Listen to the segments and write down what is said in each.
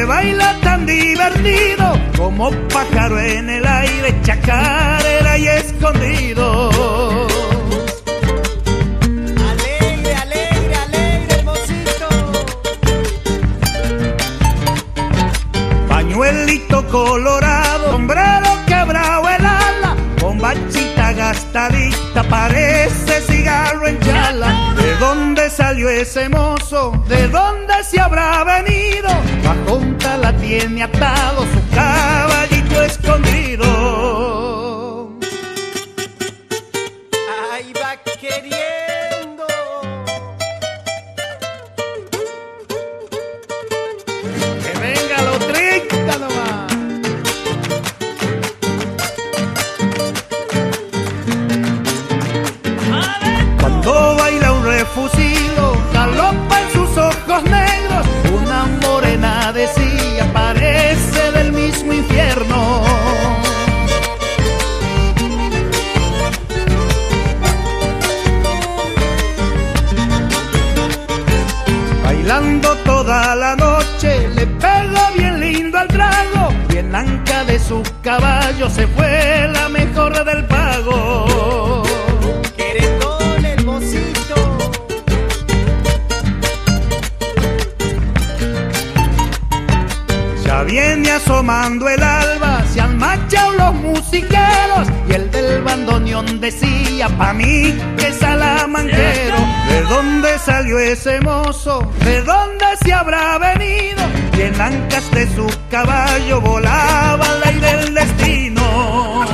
que baila tan divertido como pájaro en el aire, chacarera y escondido. Alegre, alegre, alegre, hermosito. Pañuelito colorado, sombrero quebrado el ala, bombachita gastadita, parece cigarro en chala. ¿De dónde salió ese mozo? ¿De dónde se habrá venido? La junta la tiene atado su caballito escondido. Ahí va queriendo. Que venga los 30 nomás. Cuando baila un refusido, galopa en sus ojos negros, una morena decía, parece del mismo infierno. Bailando toda la noche, le pegó bien lindo al trago, y en anca de su caballo se fue la mejor del pago. Querendón, hermosito. Ya viene asomando el alba, se han marchado los musiqueros, y el del bandoneón decía, pa' mí que salamanquero. ¿De dónde salió ese mozo? ¿De dónde se habrá venido? Y en ancas de su caballo volaba al aire del destino.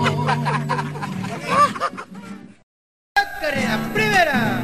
Carrera primera.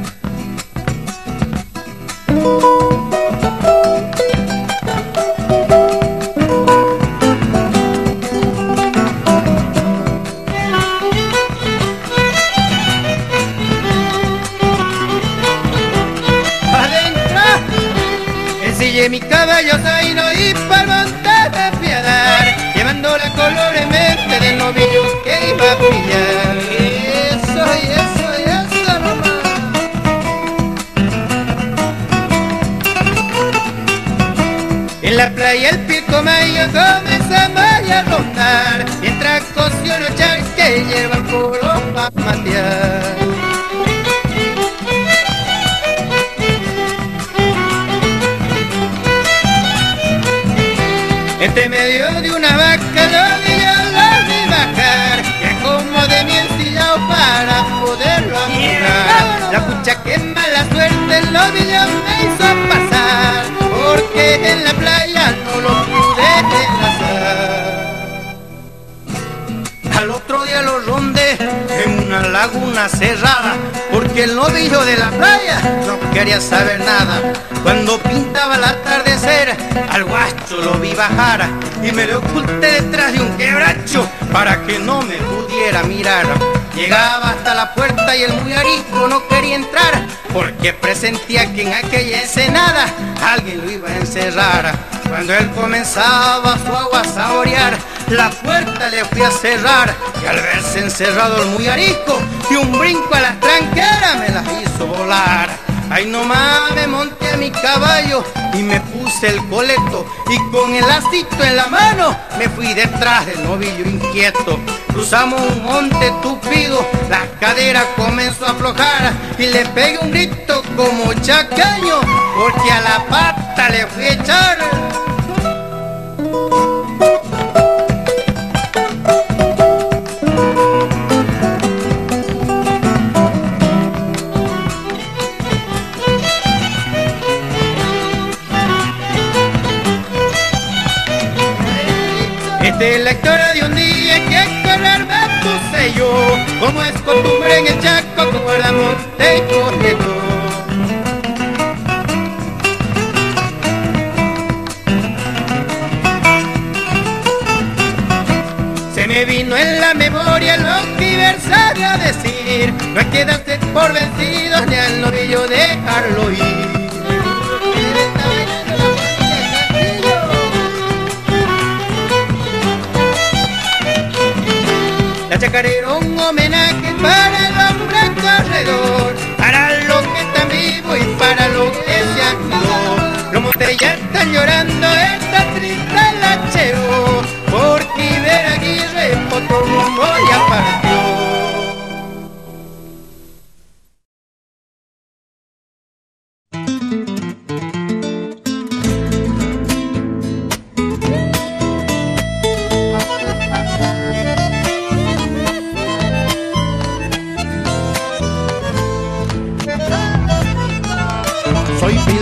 Ensillé mi caballo zaino y pa'l monte de Piedad, llevando la color en mente del novillo que iba a pillar. Eso, eso nomás. En la playa el Pilcomayo comenzamos a rondar, mientras coció los charcos que lleva el puro pa' matear. Entre medio de una vaca yo la vi bajar, y acomodé mi ensillado para poderlo amarrar. La pucha que mala suerte el novillo me hizo pasar, porque en la playa no lo pude enlazar. Al otro día lo rondé en una laguna cerrada, porque el novillo de la playa no quería saber nada. Cuando pintaba el atardecer, al guacho lo vi bajar, y me lo oculté detrás de un quebracho para que no me pudiera mirar. Llegaba hasta la puerta y el muy arisco no quería entrar, porque presentía que en aquella ensenada alguien lo iba a encerrar. Cuando él comenzaba su agua a saborear, la puerta le fui a cerrar, y al verse encerrado el muy arisco, de un brinco a la tranquera me las hizo volar. Ahí nomás me monté a mi caballo y me puse el coleto, y con el lacito en la mano me fui detrás del novillo inquieto. Cruzamos un monte tupido, la cadera comenzó a aflojar, y le pegué un grito como chacaño, porque a la pata le fui a echar. Esta es la historia de un día que a correr me puse yo, como es costumbre en el Chaco, con guardamonte y corredor. Se me vino en la memoria lo que iba a decir, no hay que darse por vencidos ni al novillo dejarlo ir. La chacarera, un homenaje para el hombre corredor, para los que están vivos y para los que se han ido. Los montes ya están llorando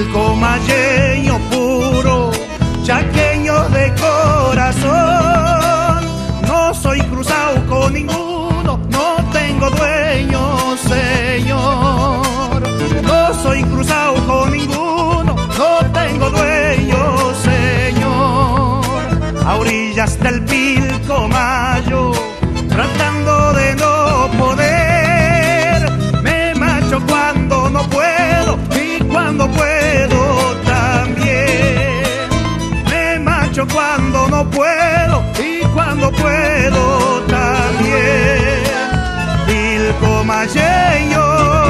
pilcomayeño puro, chaqueño de corazón. No soy cruzado con ninguno, no tengo dueño, señor. No soy cruzado con ninguno, no tengo dueño, señor. A orillas del Pilcomayo, tratando de no poder, me marcho cuando no puedo y cuando puedo también. Me marcho cuando no puedo y cuando puedo también. Pilcomayeño,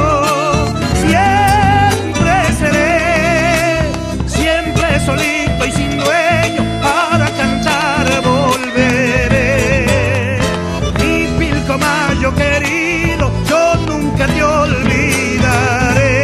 siempre seré, siempre solito y sin dueño, para cantar volveré. Mi Pilcomayo querido, yo nunca te olvidaré.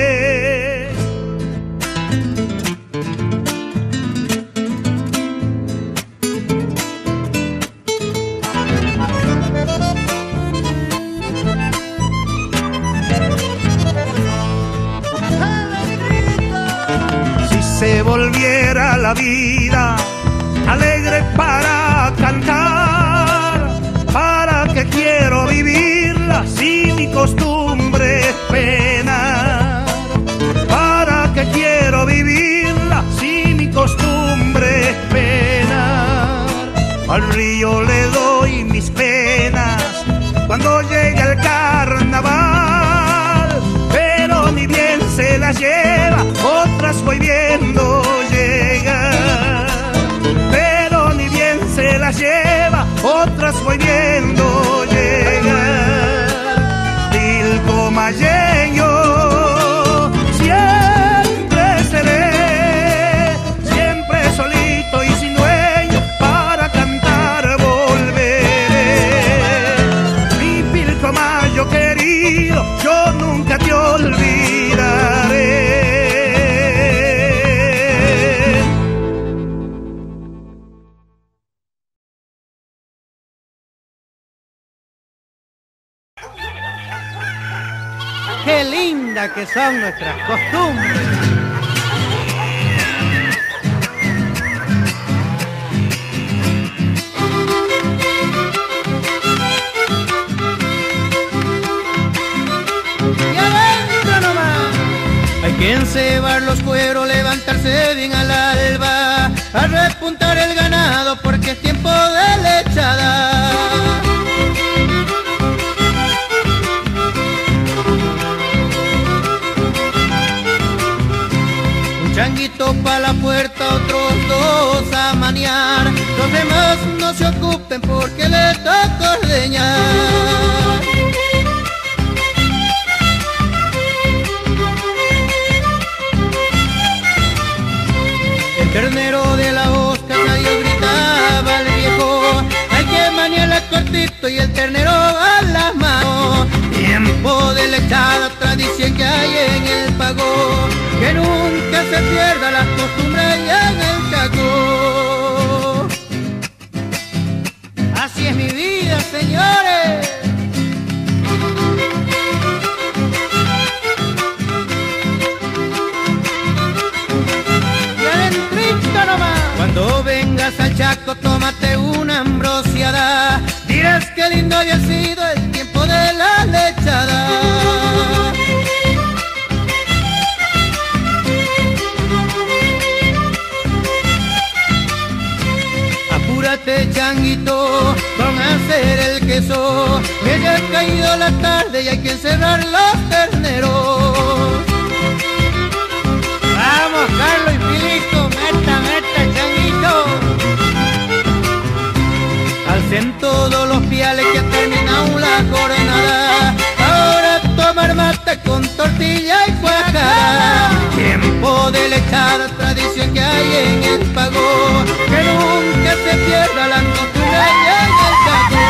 Se volviera la vida alegre para cantar, ¿para qué quiero vivirla si mi costumbre es penar? ¿Para qué quiero vivirla si mi costumbre es penar? Al río le doy mis penas cuando llega el carnaval, pero ni bien se las lleva, otras voy viendo llegar. Pero ni bien se las lleva, otras voy viendo llegar. Pilcomayeño, siempre seré, siempre solito y sin dueño, para cantar volveré. Mi Pilcomayo querido, yo nunca te olvidaré. Qué linda que son nuestras costumbres. Y adentro nomás. Hay que encebar los cueros, levantarse bien al alba, a repuntar el ganado porque es tiempo de lechada. Changuito pa' la puerta, otros dos a maniar. Los demás no se ocupen porque le toca ordeñar. El ternero de la osca nadie gritaba al viejo. Hay que maniarla cortito y el ternero a las manos. Tiempo de lechada, tradición que hay en el pago, que nunca se pierda la costumbre ya en el caco. Así es mi vida, señores. Y adentrito nomás. Cuando vengas al Chaco, tómate una ambrosiada. Dirás que lindo había sido el tiempo de la lechada. Apúrate, changuito, van a hacer el queso, que ya ha caído la tarde y hay que encerrar los terneros. Vamos, Carlos y Filipo, meta, changuito. Alcen todos los piales que ha terminado la jornada. Ahora tomar mate con tortilla y cuajada. Tiempo de lechada, tradición que hay en el pago, que nunca se pierda la costumbre ya en el caco.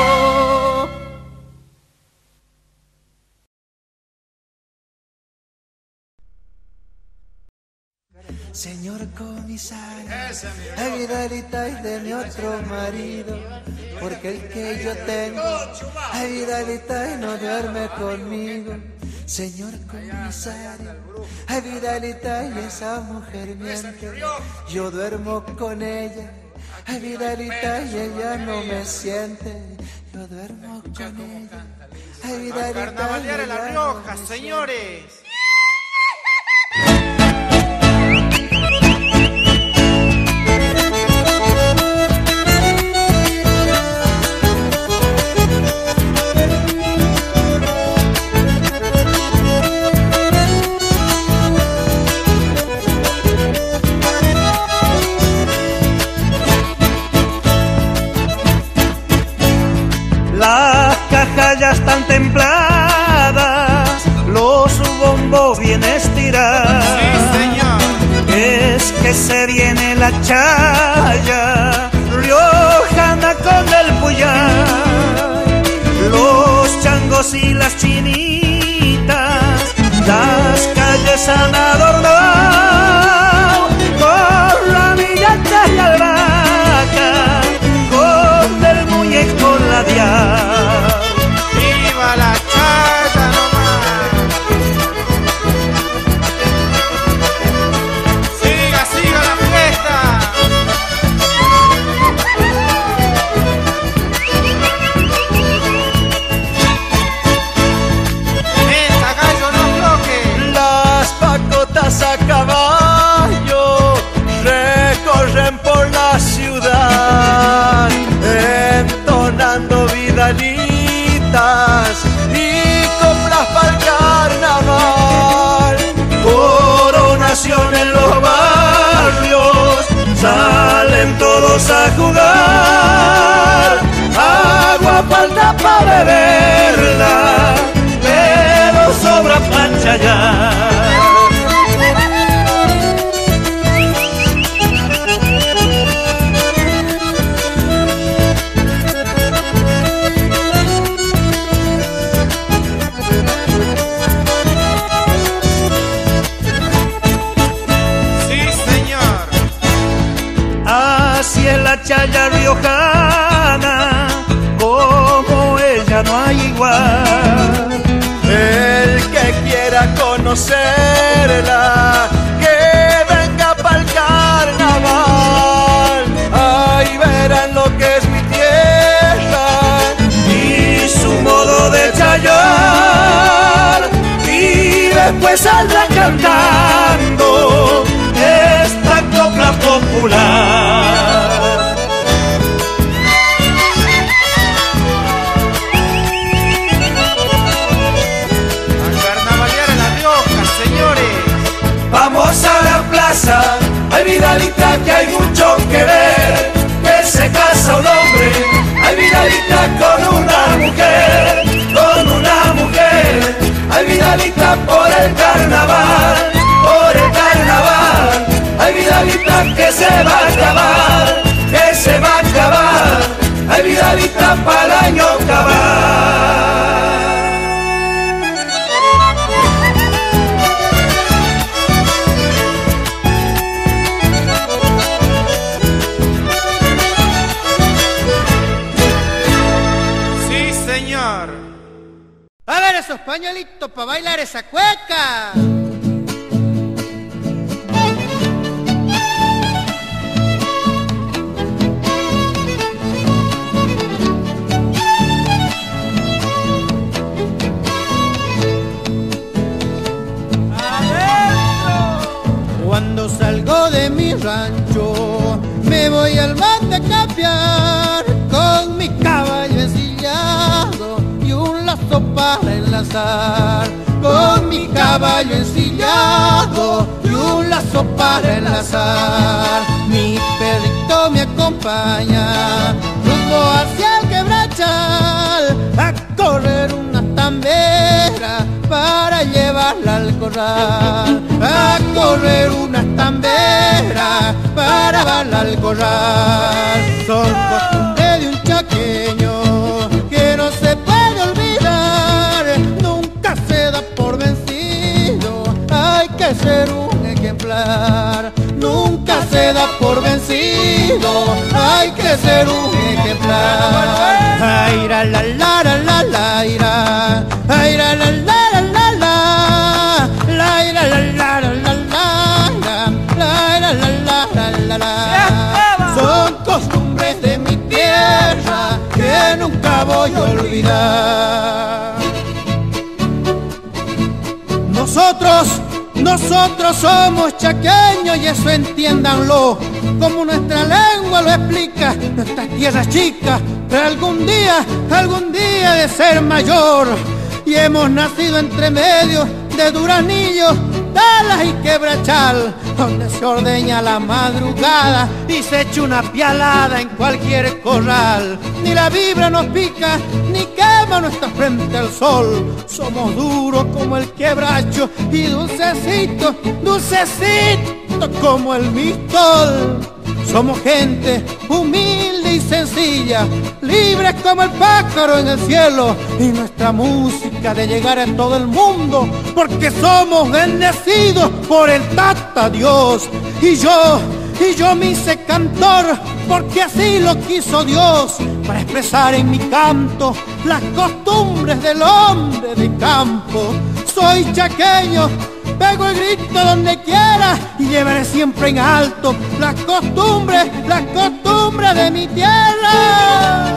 Señor comisario, ayudadita es de mi otro marido, porque el que yo tengo, ayudadita y no duerme conmigo. señor comisario. Ay, Vidalita, y esa mujer miente, yo duermo con ella. Ay, Vidalita, y ella no me siente, yo duermo con ella. Ay, Vidalita, Carnavalear en La Rioja, señores. Las cajas ya están templadas, los bombos bien estirados. Sí, señor. Es que se viene la chaya riojana con el puyal, los changos y las chinitas, las calles han adornado con ramilletes y albahaca, con el muñeco labial. ¡Viva la chaya nomás! ¡Siga, siga la fiesta! ¡Meta, gallo, no afloje! Las pacotas a caballo recorren por la ciudad, entonando vidalitas y compras para el carnaval. Coronación en los barrios, salen todos a jugar. Agua falta para beberla, pero sobra para chayar. Así es la chaya riojana, como ella no hay igual. El que quiera conocerla, que venga pa'l carnaval. Ahí verán lo que es mi tierra Y su modo de chayar, y después saldrá cantando esta copla popular. A carnavalear en La Rioja, señores. Vamos a la plaza, ay Vidalita, que hay mucho que ver, que se casa un hombre, ay Vidalita, con una mujer, ay Vidalita, por el carnaval, ay Vidalita, que se va a acabar, ay Vidalita, para el año acabar. Sí, señor. A ver esos pañuelitos para bailar esa cueca. Cuando salgo de mi rancho, me voy al monte a capear con mi caballo ensillado y un lazo para enlazar. Con mi caballo ensillado y un lazo para enlazar. Mi perrito me acompaña rumbo hacia el quebrachal a correr una tambera para llevarla al corral, a correr una tambera para llevarla al corral. Son costumbres de un chaqueño que no se puede olvidar, nunca se da por vencido, hay que ser un ejemplar. Nunca se da por vencido, hay que ser un ejemplar. Ay, la la la la la la, ay, la la la la la la. voy a olvidar. Nosotros somos chaqueños y eso entiéndanlo, como nuestra lengua lo explica, nuestras tierras chicas, pero algún día de ser mayor. Y hemos nacido entre medio de Duranillo, Talas y Quebrachal, donde se ordeña la madrugada y se echa una pialada en cualquier corral. Ni la vibra nos pica, ni quema nuestra frente al sol. Somos duros como el quebracho y dulcecitos, dulcecitos como el mistol. Somos gente humilde y sencilla, libres como el pájaro en el cielo, y nuestra música de llegar a todo el mundo, porque somos bendecidos por el Tata Dios. Y yo me hice cantor, porque así lo quiso Dios, para expresar en mi canto las costumbres del hombre de campo. Soy chaqueño, pego el grito donde quiera y llevaré siempre en alto las costumbres de mi tierra.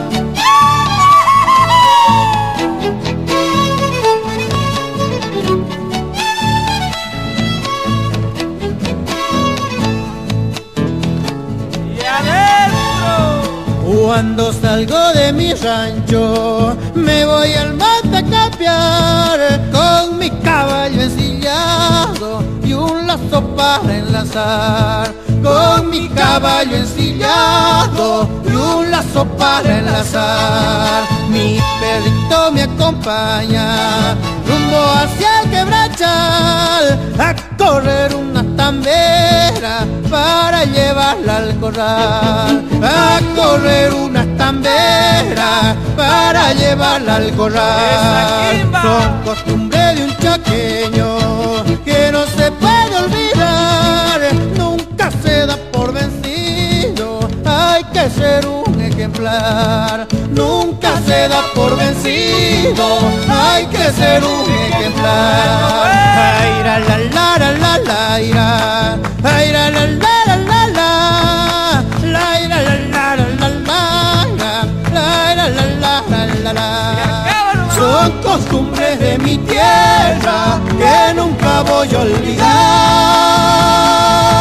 Cuando salgo de mi rancho, me voy al mate a capear con mi caballo ensillado y un lazo para enlazar. Con mi caballo ensillado y un lazo para enlazar. Mi perrito me acompaña rumbo hacia el Quebrachal, a correr una tambera para llevarla al corral. A correr una tambera para llevarla al corral. Son costumbres de un chaqueño que no se puede olvidar. Nunca se da por vencido, hay que ser un ejemplar. Nunca se da por vencido, hay que ser un ejemplar. Ay, la la la la la la, ira. Ay, la la la la la la, la ira la la la la la, la ira la la la la la. Son costumbres de mi tierra que nunca voy a olvidar.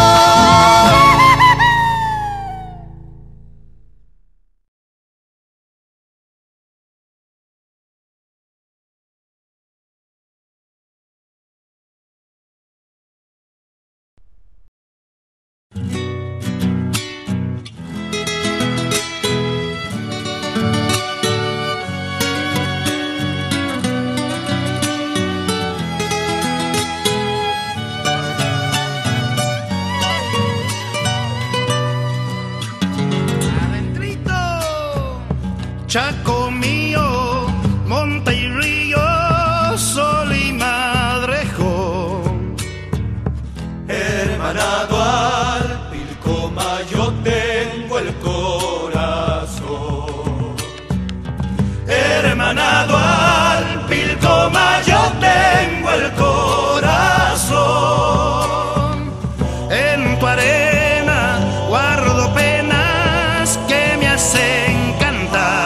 Chaco mío, monte y río, sol y madrejo. Hermanado al Pilcoma yo tengo el corazón. Hermanado al Pilcoma yo tengo el corazón. En tu arena guardo penas que me hacen cantar.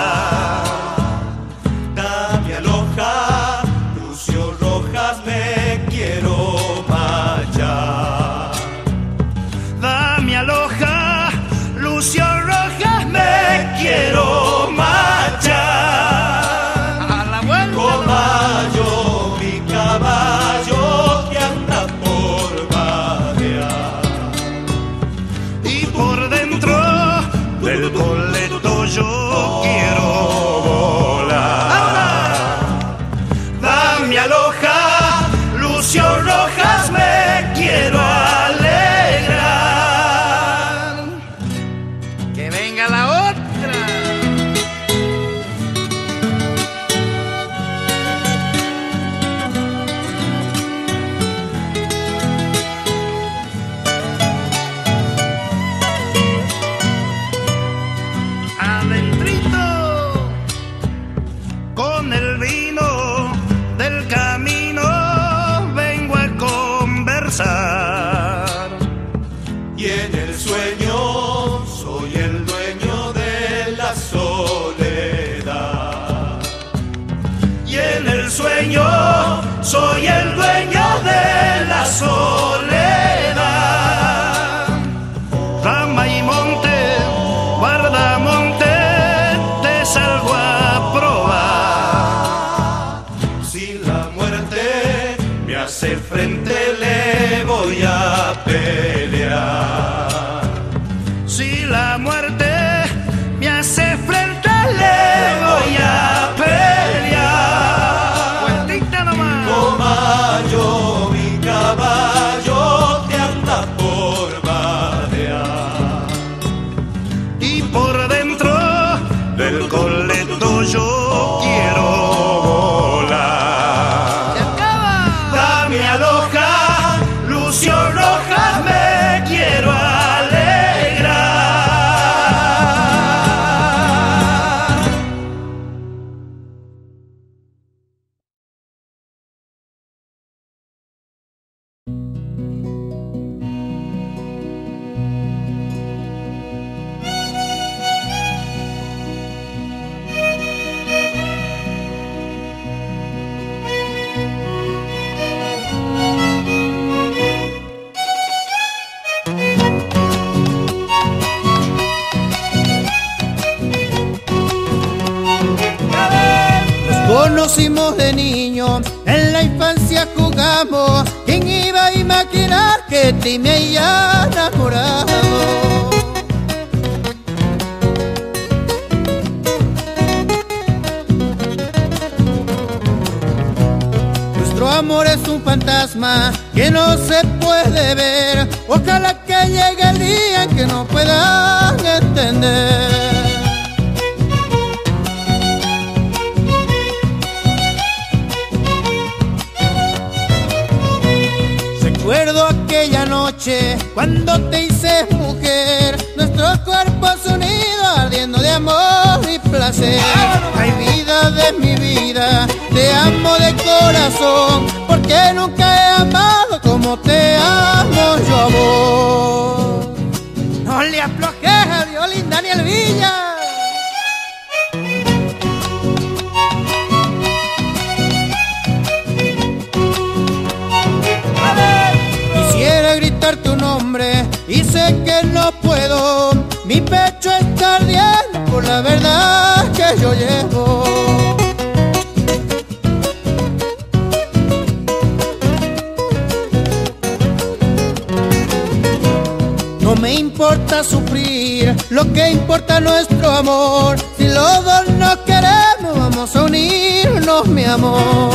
Quiero marchar A la vuelta. Comayo, mi caballo que anda por vadear. Y por dentro del boleto yo quiero volar. Dame aloja, Lucio Rojas, me quiero alegrar. Que venga la otra. Adentrito, con el vino del camino vengo a conversar. Y en el sueño soy el dueño de la soledad. soy el dueño de la soledad. Rama y monte, guardamonte, te salgo a probar. Si la muerte me hace frente, le voy a pelear. Si la muerte me hace frente, le voy a pelear. Vueltita nomás. Toma yo mi caballo, te anda por vadear. Y por dentro del coleto yo quiero volar. ¡Se acaba! Dame aloja, Lucio Rojas, me quiero alegrar. Conocimos de niño, en la infancia jugamos. ¿Quién iba a imaginar que te me haya enamorado? Nuestro amor es un fantasma que no se puede ver. Ojalá que llegue el día en que no puedan entender. Recuerdo aquella noche cuando te hice mujer, nuestros cuerpos unidos ardiendo de amor y placer. Ay, vida de mi vida, te amo de corazón, porque nunca he amado como te amo yo a vos. No le aflojes al violín Daniel Villa. Quisiera gritar tu nombre y sé que no puedo. Mi pecho está ardiendo por la verdad que yo llevo. No me importa sufrir, lo que importa es nuestro amor. Si los dos nos queremos, vamos a unirnos, mi amor.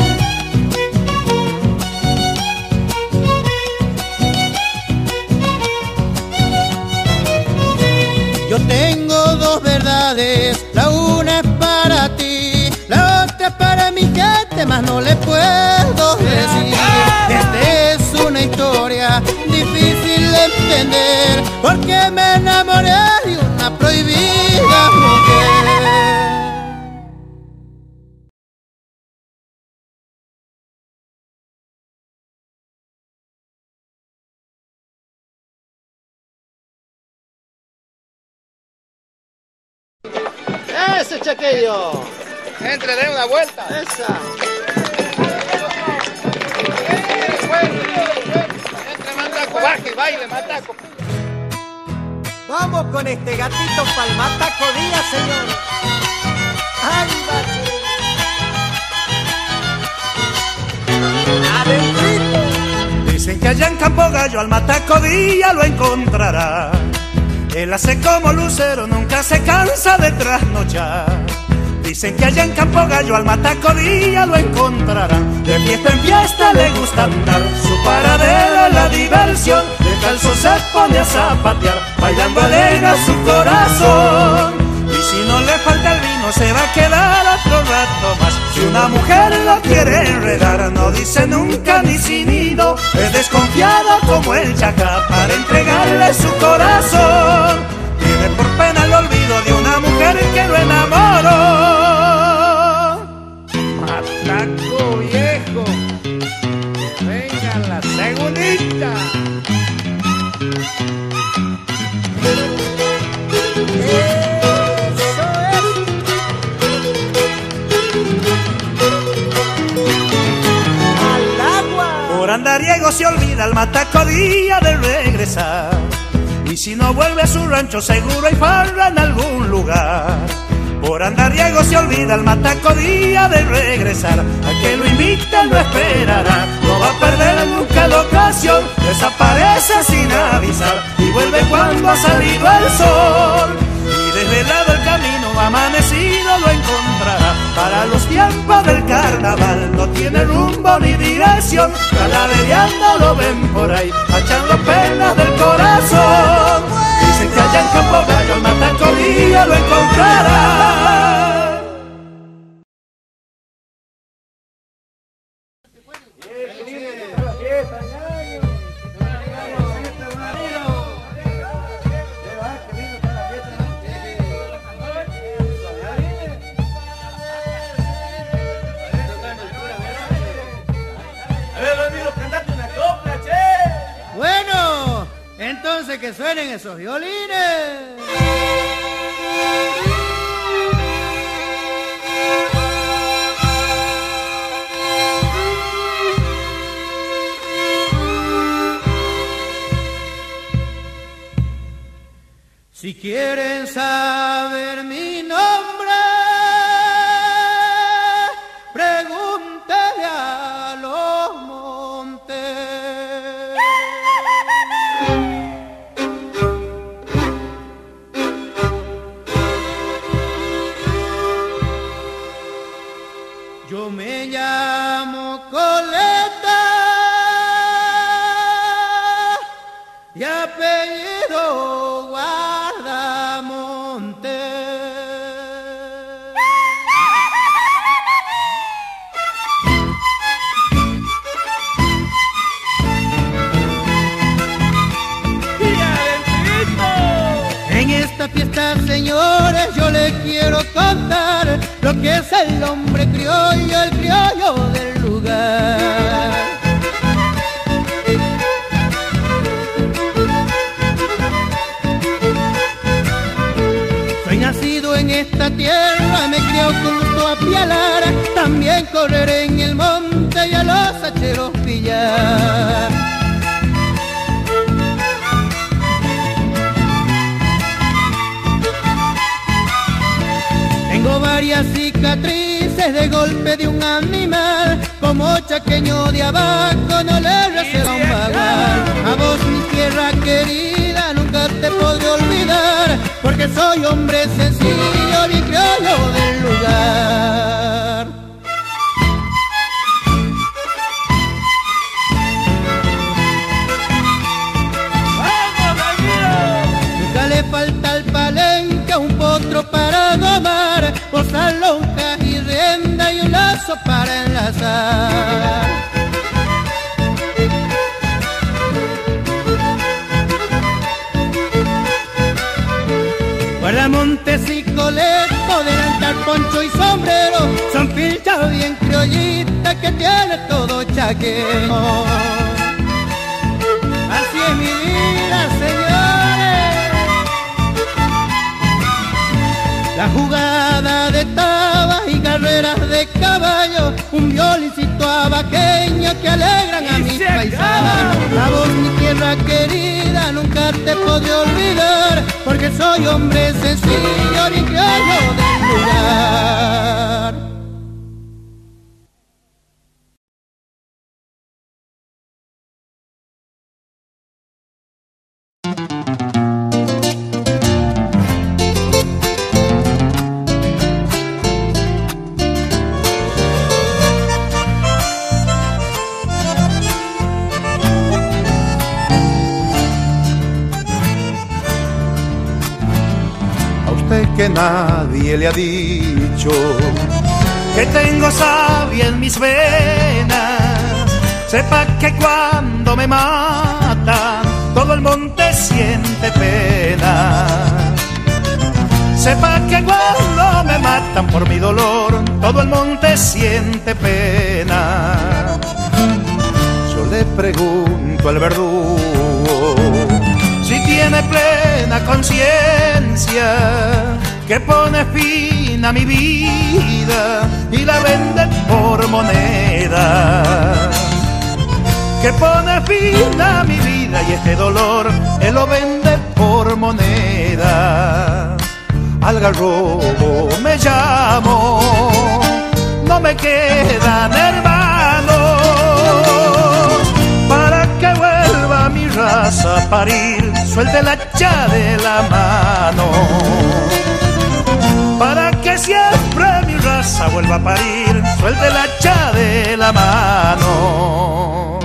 Yo tengo dos verdades, la una es para ti, la otra es para mi gente, más no le puedo decir. Esta es una historia difícil de entender, porque me enamoré de una prohibida mujer. ¡Ese chaquillo! Entre, den una vuelta. ¡Esa! Entre, mandaco, baje, baile, mandaco. Vamos con este gatito pa'l Mataco Díaz, señor. ¡Ay, bache! ¡Adentrito! Dicen que allá en Campo Gallo al Mataco Díaz lo encontrará. Él hace como lucero, nunca se cansa de trasnochar. Dicen que allá en Campo Gallo al Mataco Díaz lo encontrarán. De fiesta en fiesta le gusta andar, su paradero es la diversión. De calzo se pone a zapatear, bailando alegra su corazón. Y si no le falta el vino se va a quedar otro rato más. Si una mujer lo quiere enredar, no dice nunca ni sin nido. Es desconfiado como el chacá para entregarle su corazón. Tiene por pena el olvido de una mujer que lo enamoró. Mataco viejo, venga la segundita. andariego se olvida el matacodía de regresar. Y si no vuelve a su rancho seguro hay farra en algún lugar. Por andariego se olvida el matacodía de regresar. A que lo invita no esperará, no va a perder nunca la ocasión. Desaparece sin avisar y vuelve cuando ha salido el sol. Y desvelado el camino amanecido lo encontrará. Para los tiempos del carnaval no tiene rumbo ni dirección. Calavereando lo ven por ahí, echando penas del corazón. Dicen que allá en Campo Gallo el matacodía lo encontrará. Bueno, entonces que suenen esos violines. Si quieren saber mi nombre, pregúntele a los montes. Yo me llamo Coleta y apellido Guardamonte. En esta fiesta, señores, yo les quiero contar lo que es el hombre criollo, el criollo del lugar. Soy nacido en esta tierra, me crió junto a Pialara, también correré en el monte y a los hacheros pillar. Tengo varias cicatrices de golpe de un animal, como chaqueño de abajo no le recebo un bagual. A vos mi tierra querida nunca te podré olvidar, porque soy hombre sencillo y criollo del lugar. Nunca le falta al palenque un potro para domar, posar lonjas y rienda y un lazo para enlazar. Guardamontes y Coleto, delantal, poncho y sombrero, son pilchas bien criollitas que tiene todo chaquejo. Así es mi vida, señores. La jugada de tabas y carreras de caballo, un violincito abaqueño que alegran a mis paisanos. A vos mi tierra querida nunca te podré olvidar, porque soy hombre sencillo y criollo del lugar. Que nadie le ha dicho que tengo savia en mis venas. Sepa que cuando me matan todo el monte siente pena. Sepa que cuando me matan por mi dolor todo el monte siente pena. Yo le pregunto al verdugo si tiene plena conciencia, que pone fin a mi vida y la vende por monedas. que pone fin a mi vida y este dolor él lo vende por moneda. Algarrobo me llamo, no me quedan hermanos para que vuelva mi raza a parir, suelte el hacha de la mano. Para que siempre mi raza vuelva a parir, suelte el hacha de la mano.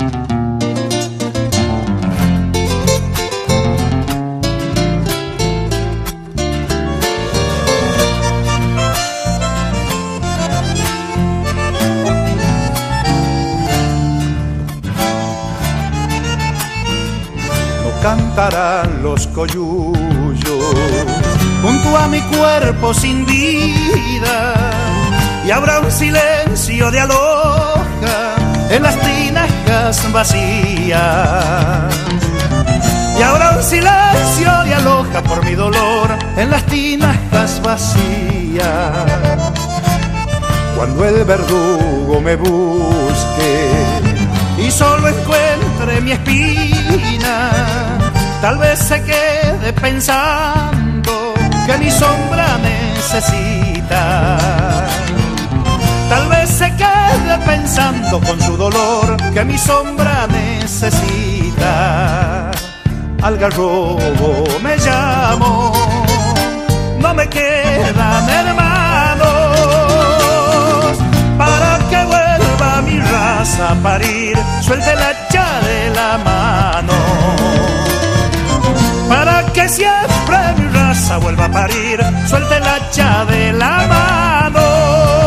Cantarán los coyullos junto a mi cuerpo sin vida y habrá un silencio de aloja en las tinajas vacías. Y habrá un silencio de aloja por mi dolor en las tinajas vacías. Cuando el verdugo me busque y solo encuentre mi espina, tal vez se quede pensando que mi sombra necesita. Tal vez se quede pensando con su dolor que mi sombra necesita. Algarrobo me llamo, no me quedan hermanos para que vuelva mi raza a parir, suelte el hacha de la mano. Para que siempre mi raza vuelva a parir, suelte el hacha de la mano.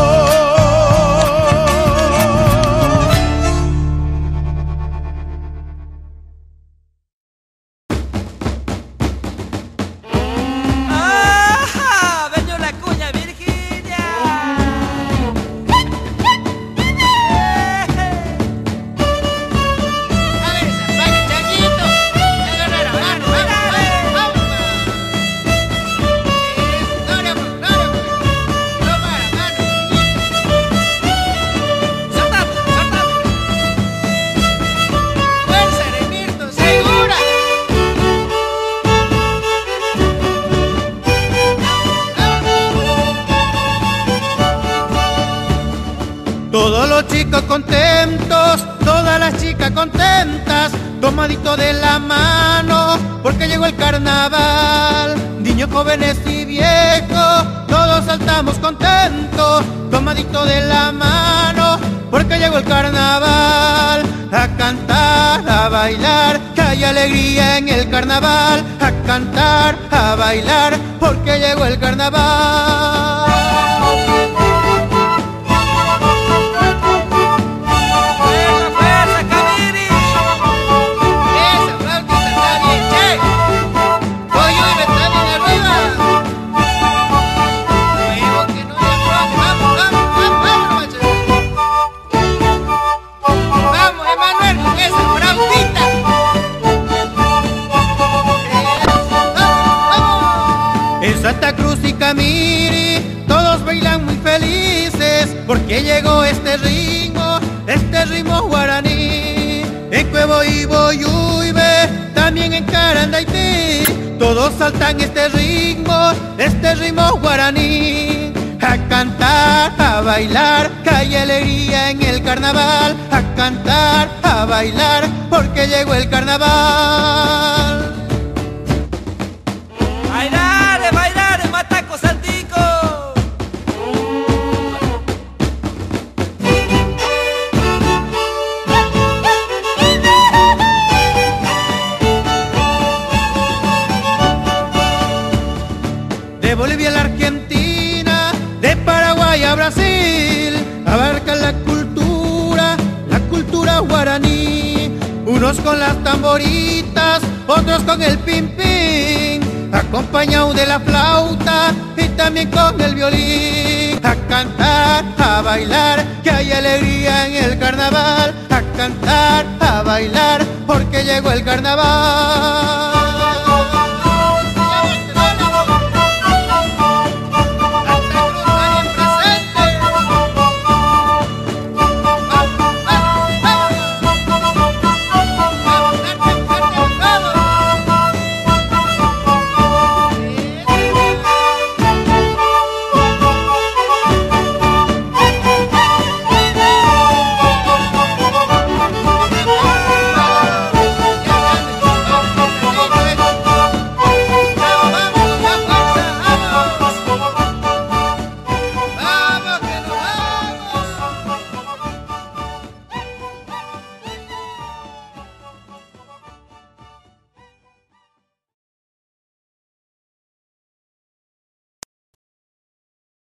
Todos los chicos contentos, todas las chicas contentas, tomadito de la mano, porque llegó el carnaval. Niños, jóvenes y viejos, todos saltamos contentos, tomadito de la mano, porque llegó el carnaval. A cantar, a bailar, que hay alegría en el carnaval. A cantar, a bailar, porque llegó el carnaval. Santa Cruz y Camiri, todos bailan muy felices, porque llegó este ritmo guaraní. En Cuevo y Boyuibe, también en Carandaití, todos saltan este ritmo guaraní. A cantar, a bailar, que hay alegría en el carnaval. A cantar, a bailar, porque llegó el carnaval. Bailar, mataco saltico. De Bolivia a la Argentina, de Paraguay a Brasil, abarca la cultura guaraní. Unos con las tamboritas, otros con el pim-pim, acompañado de la flauta y también con el violín. A cantar, a bailar, que hay alegría en el carnaval. A cantar, a bailar, porque llegó el carnaval.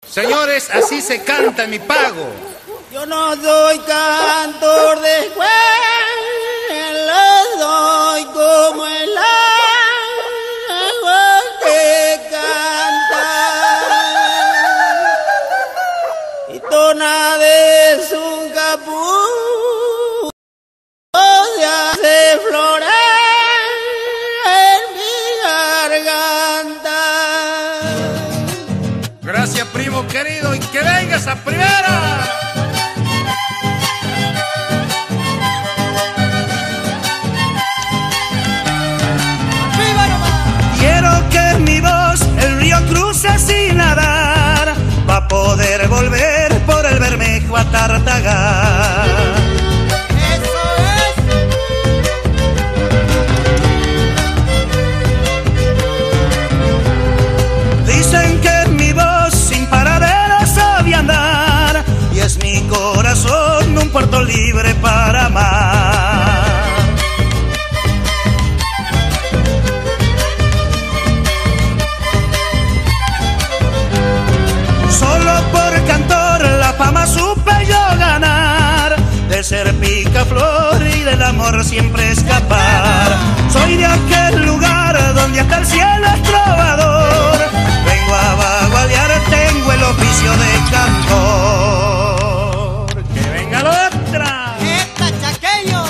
Señores, así se canta en mi pago. Yo no soy cantor de escuela, soy como el agua que canta. Y tona de su capullo se hace florar en mi garganta. Gracias, primo querido, y que venga esa primera. Quiero que mi voz el río cruce sin nadar, pa' poder volver por el Bermejo a Tartagal. Eso es. Dicen que mi voz sin paradero sabe andar, y es mi corazón un puerto libre para amar. Solo por cantor la fama supe yo ganar, de ser picaflor y del amor siempre escapar. Soy de aquel lugar donde hasta el cielo es trovador, vengo a vagualear, tengo el oficio de cantor. ¡Que venga la otra! ¡Esta, chaqueño!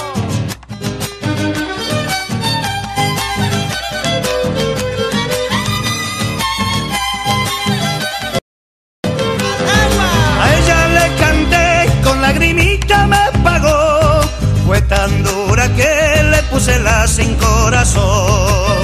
A ella le canté, con lagrimita me pagó, fue tan dura que le puse la sin corazón.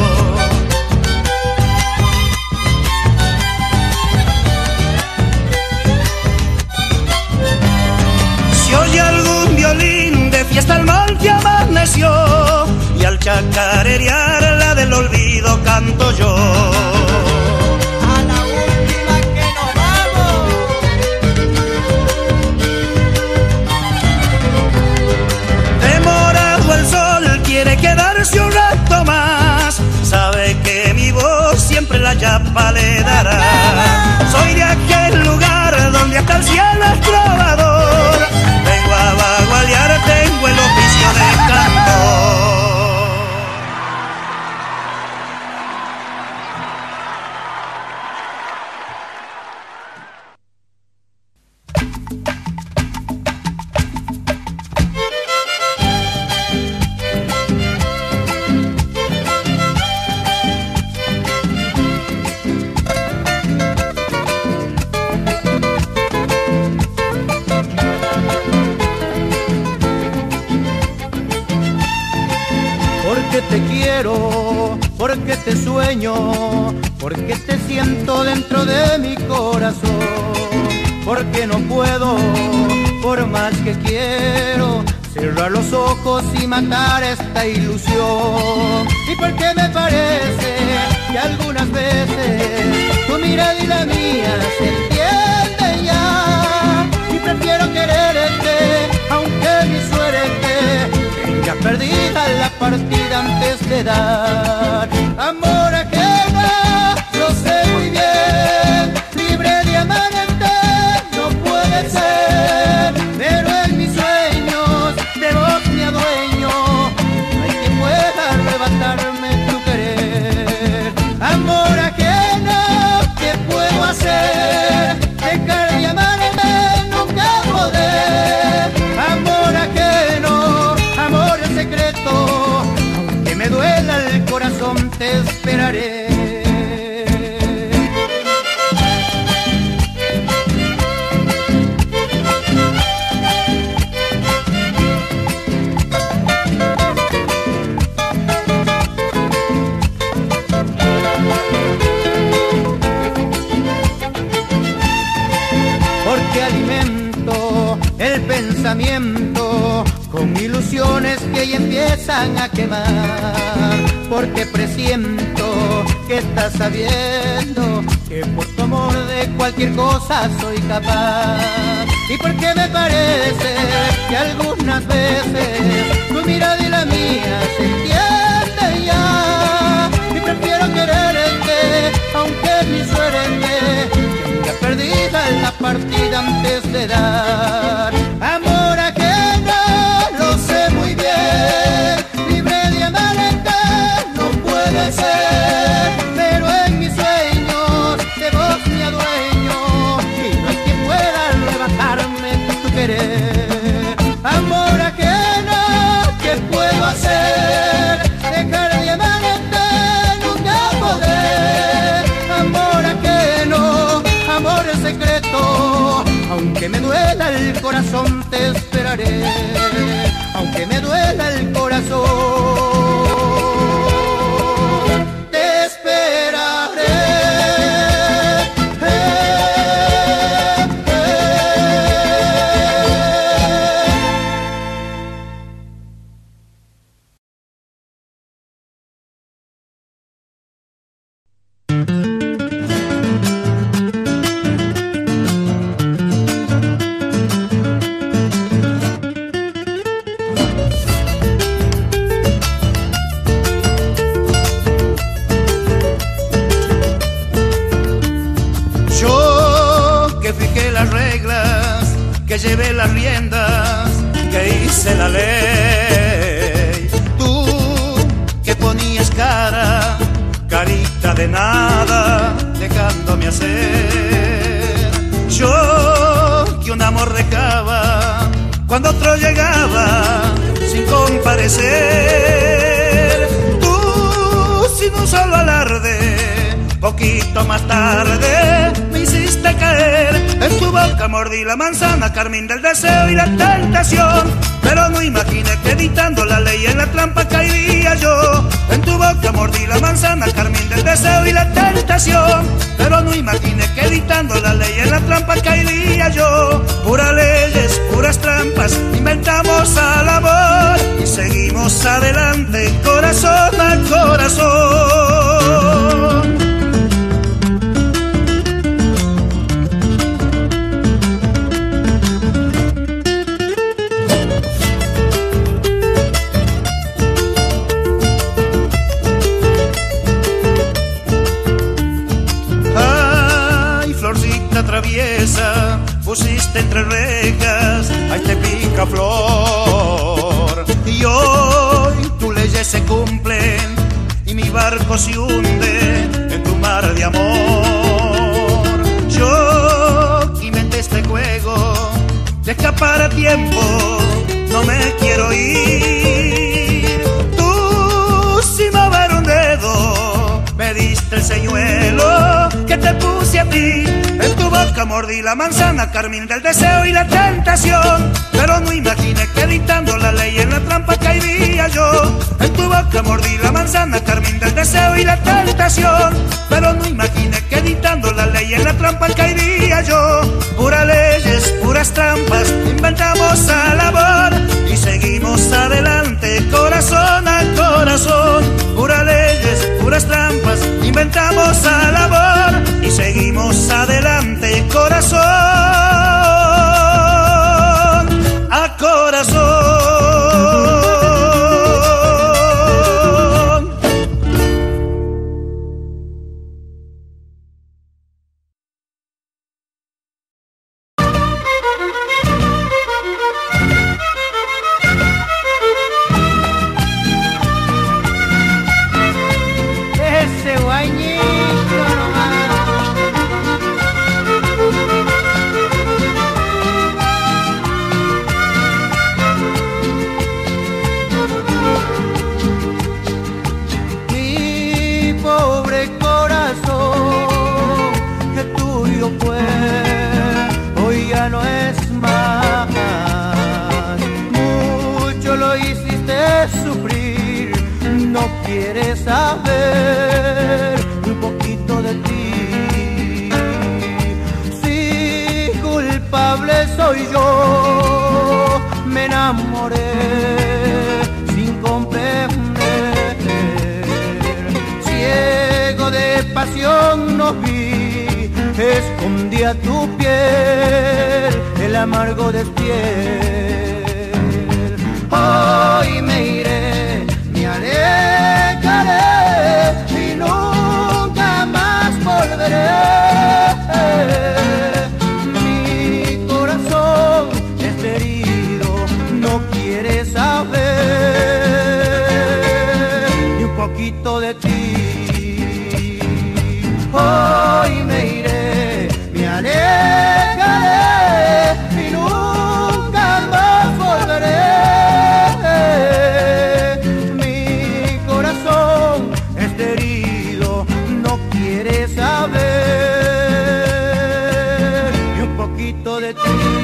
Si oye algún violín de fiesta el monte amaneció, y al chacarerear la del olvido canto yo. A la última que nos vamos. Demorado el sol quiere quedarse un rato más, sabe que mi voz siempre la yapa le dará. Soy de aquel lugar donde hasta el cielo es trovador, vengo a vagualear, tengo el oficio de cantor. Porque te quiero, porque te sueño, porque te siento dentro de mi corazón, porque no puedo, por más que quiero, cerrar los ojos y matar esta ilusión. Y porque me parece que algunas veces tu mirada y la mía se entienden ya, y prefiero quererte, aunque mi suerte tenga perdida la partida antes de dar. Amor ajeno, lo sé muy bien, libre de amarte no puede ser, pero en mis sueños de vos me adueño, no hay quien pueda arrebatarme tu querer. Amor ajeno, ¿qué puedo hacer? Dejar de amarme, nunca poder. Amor ajeno, amor secreto, aunque me duela el corazón, te esperaré. Porque alimento el pensamiento con ilusiones que ya empiezan a quemar, porque presiento que estás sabiendo que por tu amor de cualquier cosa soy capaz. Y porque me parece que algunas veces tu mirada y la mía se entienden ya, y prefiero quererte aunque mi suerte tenga perdida aunque me duela el corazón te esperaré, aunque me duela el corazón te esperaré. Que llevé las riendas, que hice la ley. Tú que ponías carita de nada, dejándome hacer. Yo que un amor dejaba cuando otro llegaba sin comparecer. Tú sin un solo alarde, poquito más tarde me hiciste caer. En tu boca mordí la manzana, carmín del deseo y la tentación, pero no imaginé que editando la ley en la trampa caería yo. En tu boca mordí la manzana, carmín del deseo y la tentación, pero no imaginé que editando la ley en la trampa caería yo. Puras leyes, puras trampas, inventamos al amor y seguimos adelante, corazón a corazón. Traviesa, pusiste entre rejas, ahí te pica flor. Y hoy tus leyes se cumplen y mi barco se hunde en tu mar de amor. Yo inventé este juego de escapar a tiempo, no me quiero ir. Tú sin mover un dedo me diste el señuelo que te puse a ti. En tu boca mordí la manzana, carmín del deseo y la tentación, pero no imaginé que editando la ley en la trampa caería yo. En tu boca mordí la manzana, carmín del deseo y la tentación, pero no imaginé que editando la ley en la trampa caería yo. Puras leyes, puras trampas, inventamos al amor y seguimos adelante, corazón a corazón. Puras leyes, puras trampas, inventamos al amor y seguimos adelante, corazón a corazón. Ese guañito nomás. quieres saber un poquito de ti. Si culpable soy yo, me enamoré sin comprender. Ciego de pasión no vi, escondía tu piel el amargo despiel. Hoy me iré, me alejaré y nunca más volveré. Mi corazón está herido, no quiere saber ni un poquito de ti. Hoy me iré, me alejaré y nunca más volveré. Saber y un poquito de ti.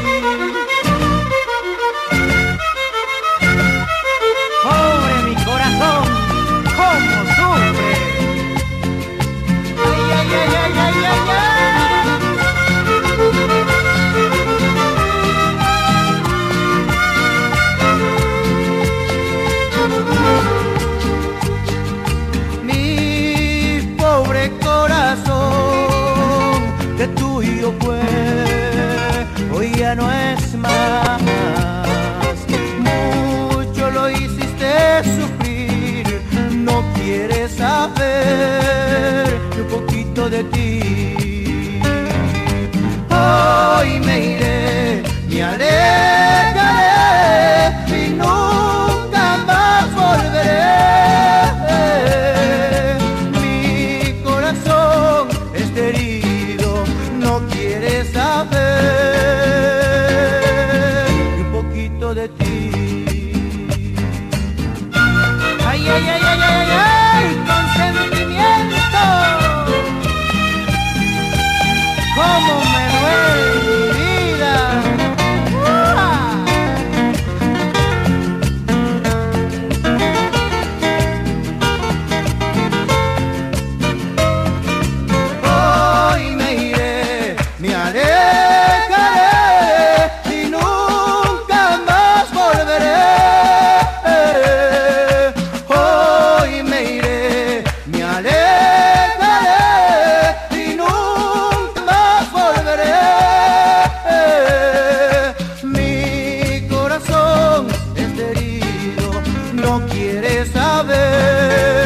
ay, ay, ay, ay, ay, con sentimiento. Cómo me duele mi vida. Hoy me iré, me alejaré y nunca más volveré. Hoy me iré, me alejaré y nunca más volveré. Mi corazón es herido, no quiere saber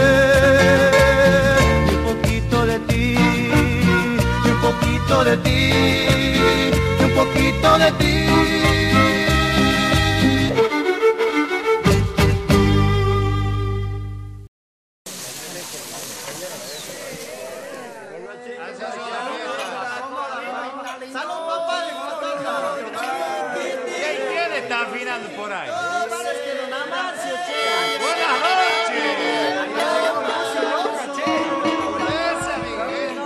ni un poquito de ti, ni un poquito de ti, ni un poquito de ti. ¿Quién está afinando por ahí? Buenas noches. Esa, mi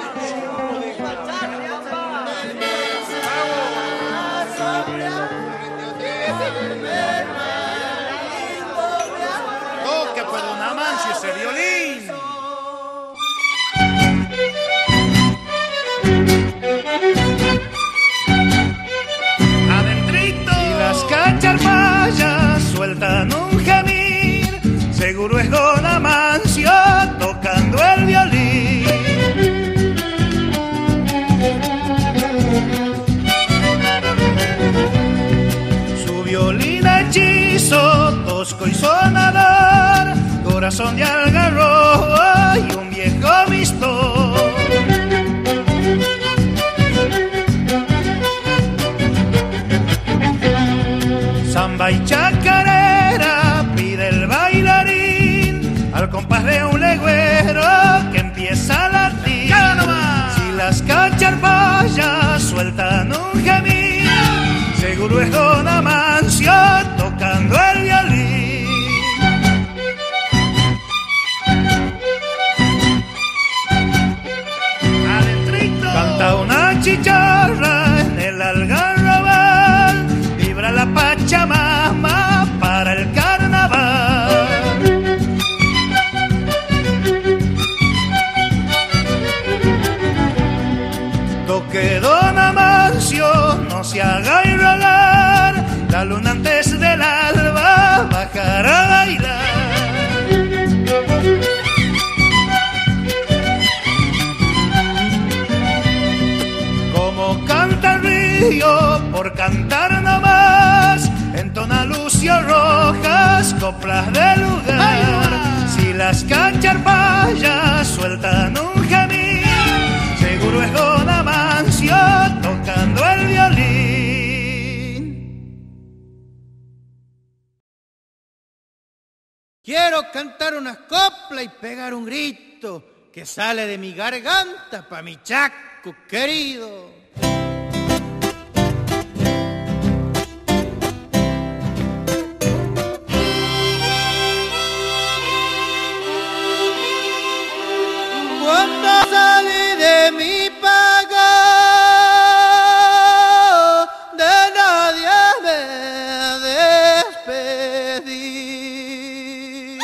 gente. Toque por don Amancio ese violín. Adentrito. Y las cacharpayas sueltan un gemir, seguro es don Amancio tocando el violín. Su violín hechizo, tosco y sonador, corazón de algarrobo y un viejo mistón. Samba y chacarera pide el bailarín al compás de un legüero que empieza a latir. Si las cacharpayas sueltan un gemir, seguro es don Amancio tocando el violín. Adentrito. Canta una chicharra en el algarrobal, vibra la Pachamama para el carnaval. Toque don Amancio, no se haga enrolar, la luna antes del alba bajará a bailar. Como canta el río por cantar nomás, entona Lucio Rojas coplas de lugar. Si las cacharpayas sueltan un gemir, seguro es don Amancio tocando el violín. Quiero cantar una copla y pegar un grito que sale de mi garganta pa' mi Chaco querido. Cuando salí de mi pago, de nadie me despedí.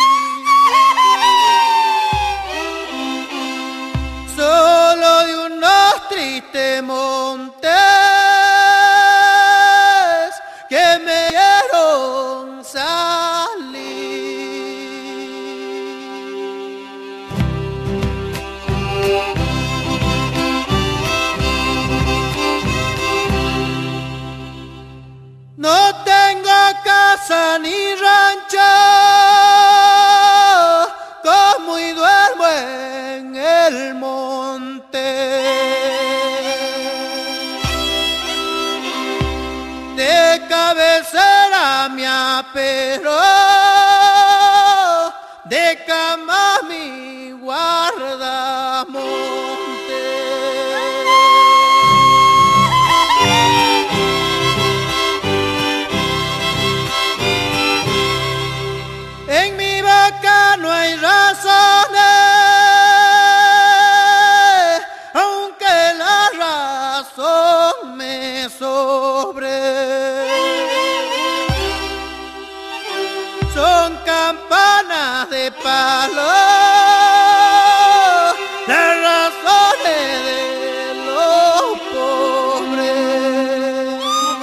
Solo de unos tristes montes que me dieron salir. No tengo casa ni rancho, como y duermo en el monte. De cabecera me apero, de cama mi guardamonte. En mi boca no hay palo, las razones de los pobres.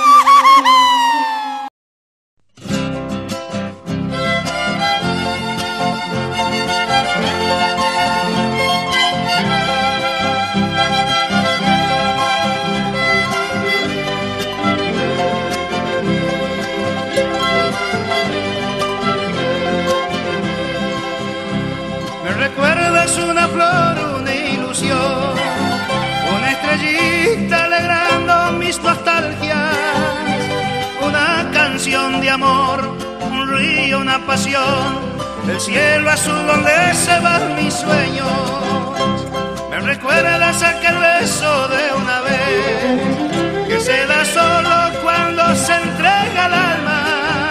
Recuerdas una flor, una ilusión, una estrellita alegrando mis nostalgias, una canción de amor, un río, una pasión, el cielo azul donde se van mis sueños. Me recuerdas aquel beso de una vez que se da solo cuando se entrega el alma.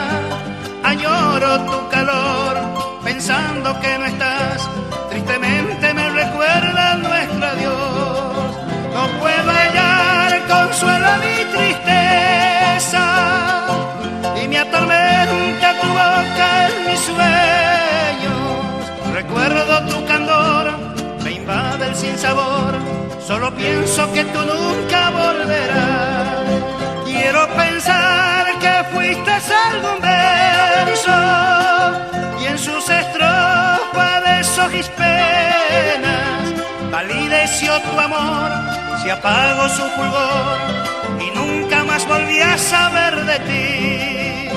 Añoro tu calor pensando que no estás. Tristemente me recuerda nuestro adiós. No puedo hallar consuelo a mi tristeza y me atormenta tu boca en mis sueños. Recuerdo tu candor, me invade el sinsabor. Solo pienso que tú nunca volverás. Quiero pensar que fuiste algún verso y en sus estrofas de mis penas palideció tu amor, se apagó su fulgor y nunca más volví a saber de ti.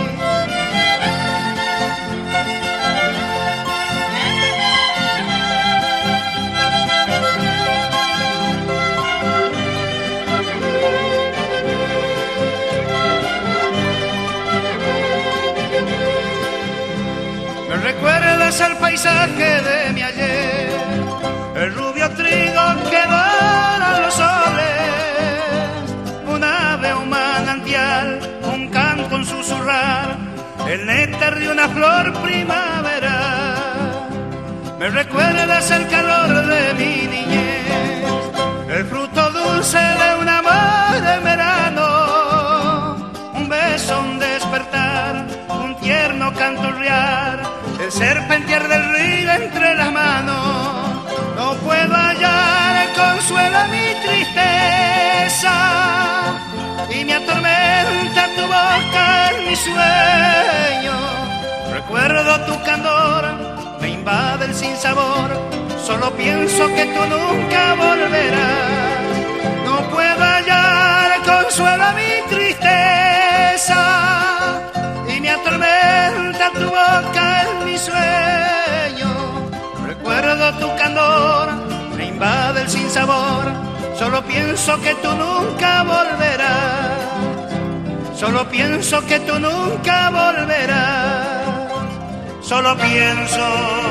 Me recuerdas al paisaje de mi ayer, el rubio trigo que dora los soles, un ave, un manantial, un canto, un susurrar, el néctar de una flor primaveral. Me recuerdas el calor de mi niñez, el fruto dulce de un amor en verano, un beso, un despertar, un tierno canturrear, el serpentear del río entre las manos. No puedo hallar consuelo a mi tristeza y me atormenta tu boca en mi sueño. Recuerdo tu candor, me invade el sinsabor. Solo pienso que tú nunca volverás. No puedo hallar consuelo a mi tristeza y me atormenta tu boca en mi sueño. Recuerdo tu candor, me invade el sinsabor. Solo pienso que tú nunca volverás. Solo pienso que tú nunca volverás. Solo pienso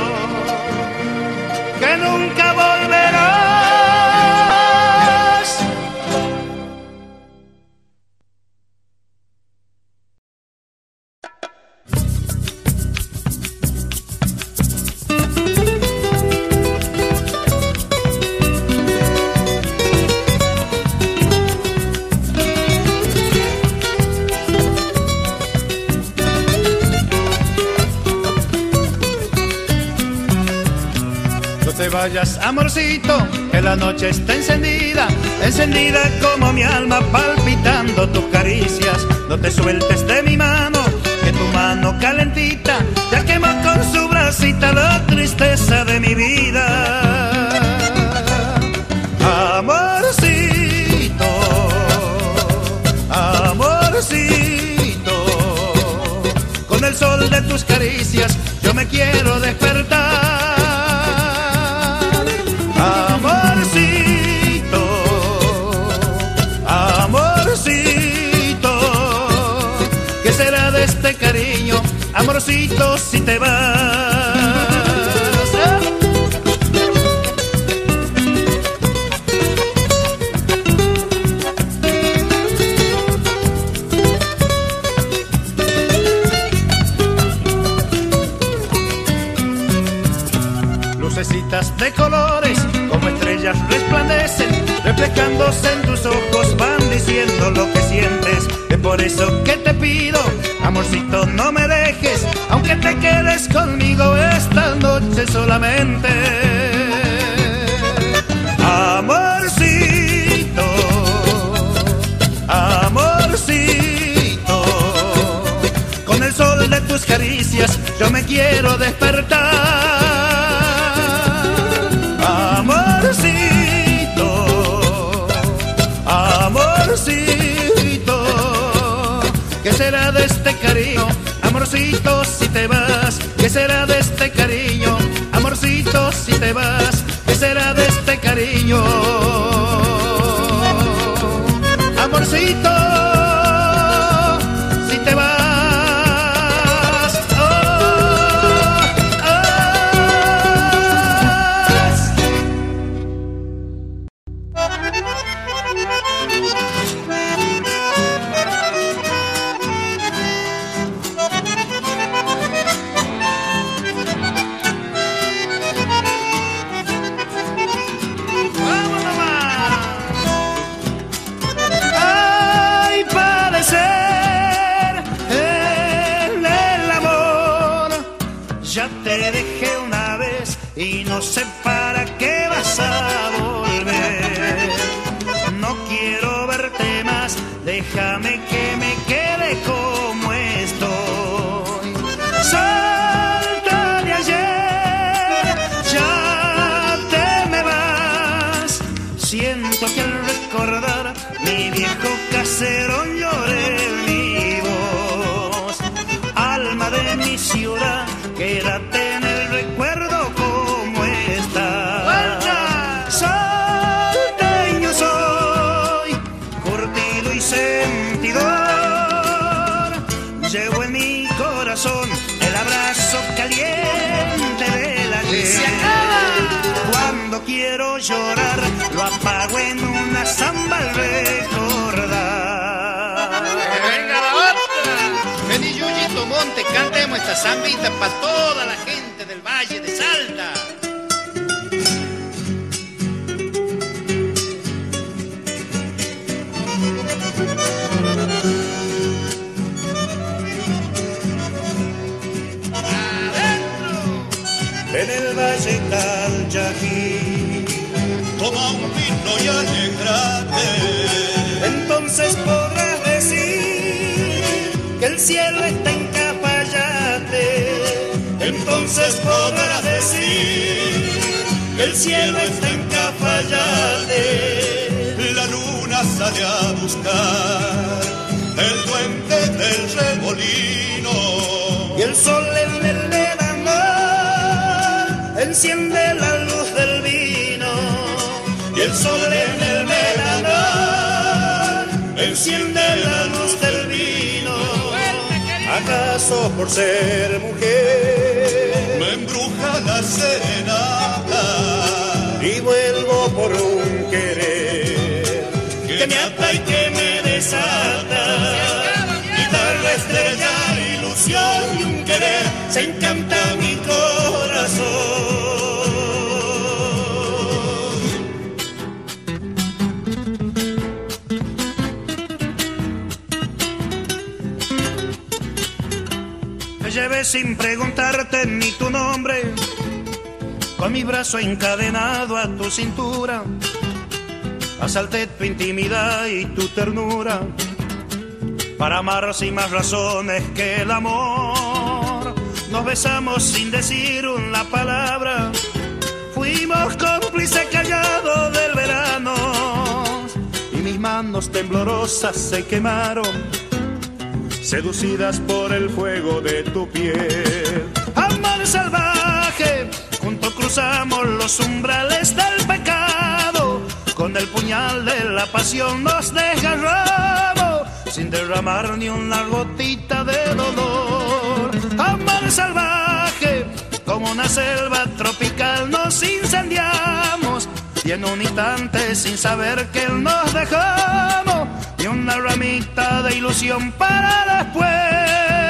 que nunca volverás. No te vayas, amorcito, que la noche está encendida, encendida como mi alma, palpitando tus caricias. No te sueltes de mi mano, que tu mano calentita ya quema con su bracita la tristeza de mi vida. Amorcito, amorcito, con el sol de tus caricias yo me quiero despertar. Amorcito, amorcito, ¿qué será de este cariño, amorcito, si te vas? Lucecitas de colores como estrellas resplandecen, reflejándose en tus ojos van diciendo lo que sientes. Es por eso que te pido Amorcito, no me dejes, aunque te quedes conmigo esta noche solamente. Amorcito, amorcito, con el sol de tus caricias yo me quiero despertar. Amorcito, amorcito, ¿qué será de este cariño? Amorcito, si te vas, ¿qué será de este cariño? Amorcito, si te vas, ¿qué será de este cariño? Amorcito, si te vas, oh, oh. ¡Vamos nomás! Ay, padecer en el amor. Ya te dejé una vez y no sé para qué vas a volver. No quiero verte más, déjame que me quede como estoy. Salta de ayer, ya te me vas. Siento que al recordar mi viejo casero lloré mi voz. Alma de mi ciudad, quédate en el recuerdo como está. Salteño soy, curtido y sentidor. Llevo en mi corazón el abrazo caliente del ayer. Cuando quiero llorar, lo apago en una samba al recordar. Venga la otra. Vení, Yuyito Monte, cantemos esta zambita para toda la gente del Valle de Salta. En el Valle Calchaquí, Toma un vino y alegrate. entonces podrás decir que el cielo está en Cafayate. Entonces podrás decir que el cielo está en Cafayate. La luna sale a buscar el duende del remolino. Y el sol en el verano enciende la luz del vino. Y el sol en el verano enciende la luz del vino. ¿Acaso por ser mujer Me embruja la serenata y vuelvo por un querer que me ata y que me desata? Guitarra, estrella, ilusión y un querer, se encanta mi corazón. Te llevé sin preguntarte ni tu nombre, con mi brazo encadenado a tu cintura. Asalté tu intimidad y tu ternura para amar sin más razones que el amor. Nos besamos sin decir una palabra, fuimos cómplices callados del verano, y mis manos temblorosas se quemaron, seducidas por el fuego de tu piel. Amor salvaje, juntos cruzamos los umbrales del pecado, con el puñal de la pasión nos desgarramos, sin derramar ni una gotita de dolor. Amor salvaje, como una selva tropical nos incendiamos, y en un instante sin saber que nos dejamos, y una ramita de ilusión para después.